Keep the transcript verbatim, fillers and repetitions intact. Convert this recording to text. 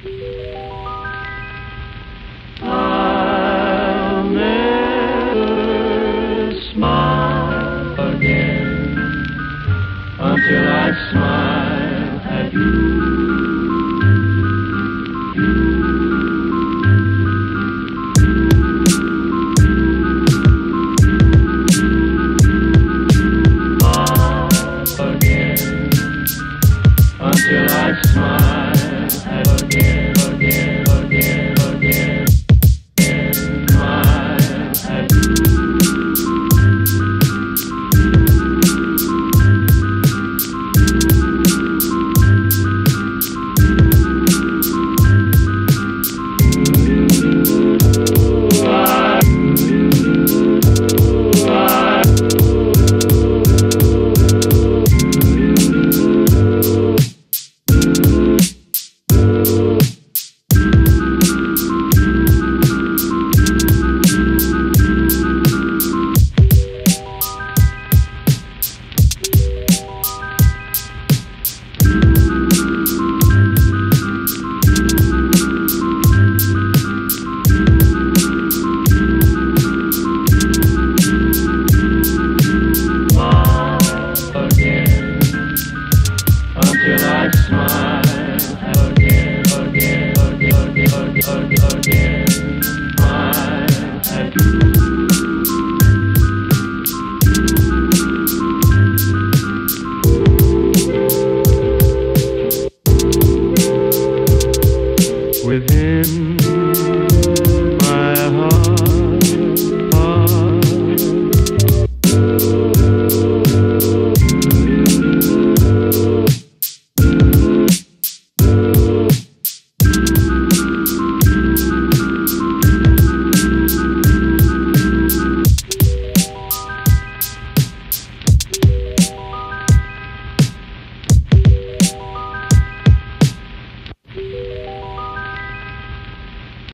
I'll never smile again until I smile at you. Until I smile again, again, again, again, again, smile at you. Until I smile again, again, again, again, again, again, smile at you. Within